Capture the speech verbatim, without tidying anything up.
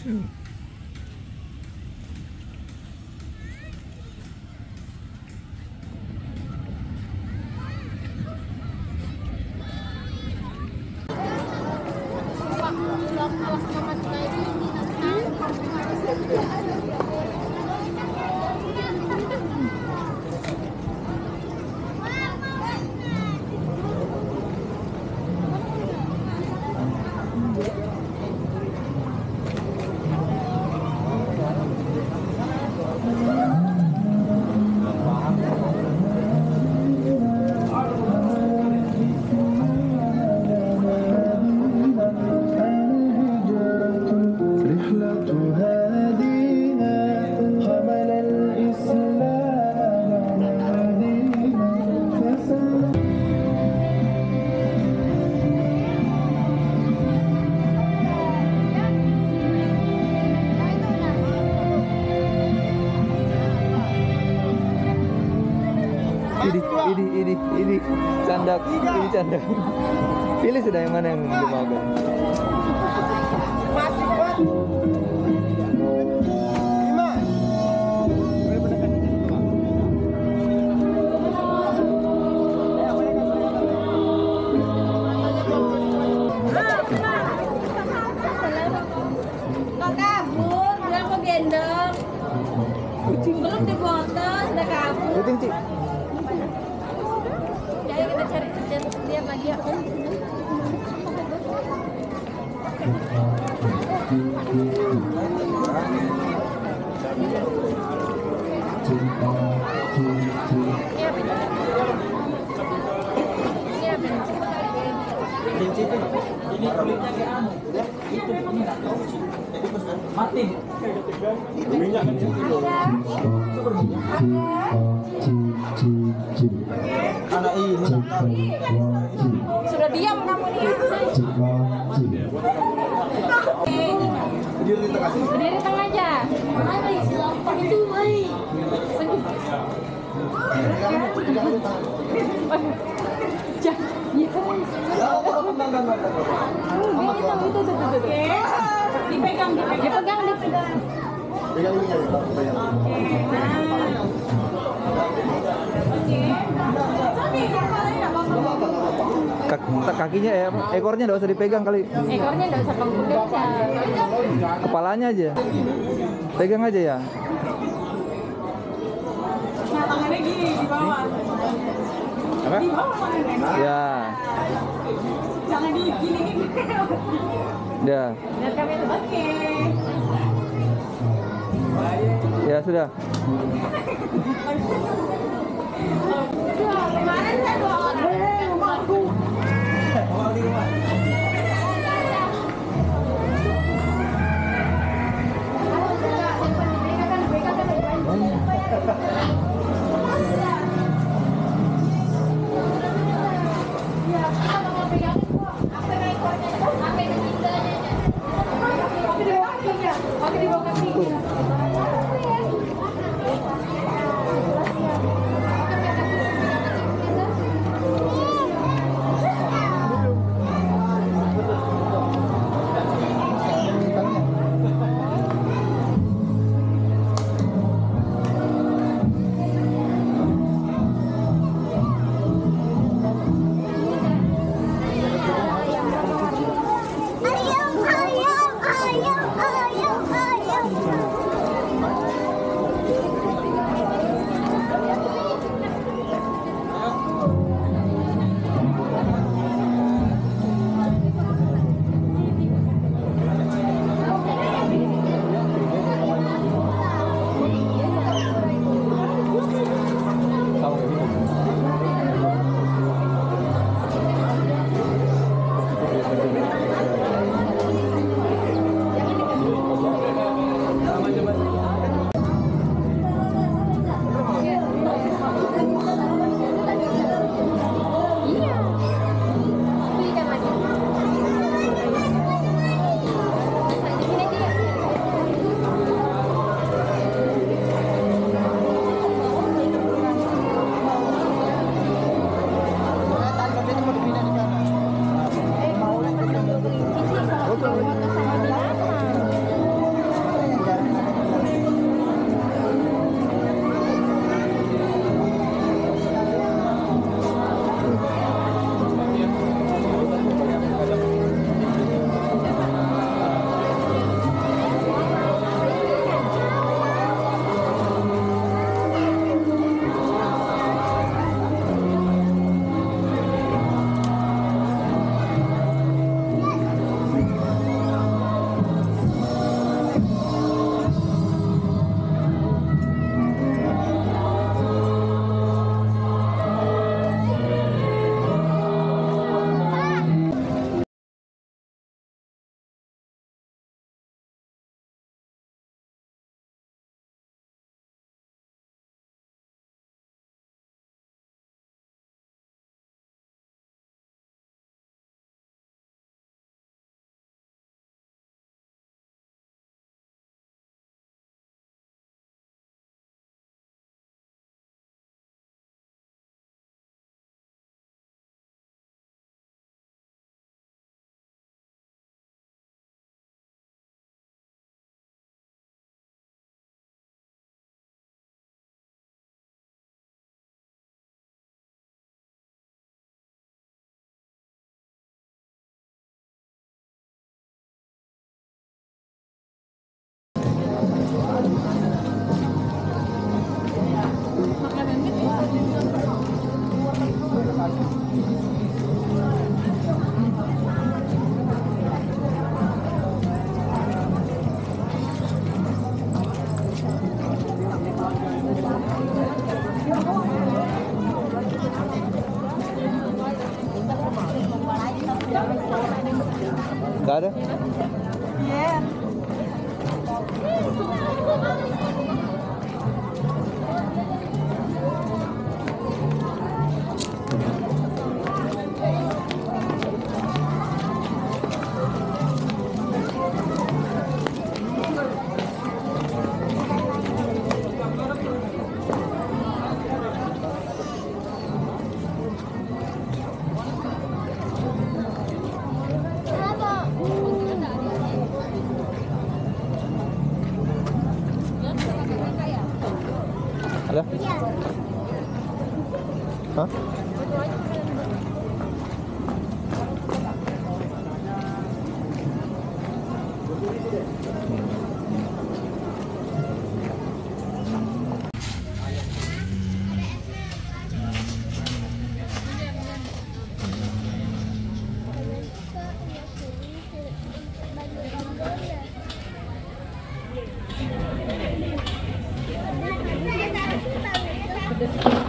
Hmm. Ini, ini, ini, canda, ini canda. Pilih sudah yang mana yang dimakan. Kok kabur? Bilang mau gendong. Kucing belum dipotong, udah kabur. Kucing, Cik. Jadi kita cari cari dia sama dia. Iya benar. Iya benar. Kelinci itu ini kulitnya kayak anu ya itu ini nggak tahu sih jadi pas mati minyak kan itu itu berminyak anak ini Sudah diam kamu nih. Berdiri tengah aja. Itu, woi. Dipegang, dipegang, dipegang. Pegang ini aja, pegang. Kak, kakinya ya, ekornya nggak usah dipegang kali. Ekornya nggak usah kamu pegang. Kepalanya aja. Pegang aja ya. Nah, tangannya gini di bawah. Apa? Di bawah tangannya. Ya. Jangan di gini gini. Ya. Lihat kami tuh. Oke. Ya sudah. Kemarin saya dua orang. Eh, rumahku. mau di rumah Oke, di bawah kaki. Gak ada? Iya. Ada? Hah? Thank you.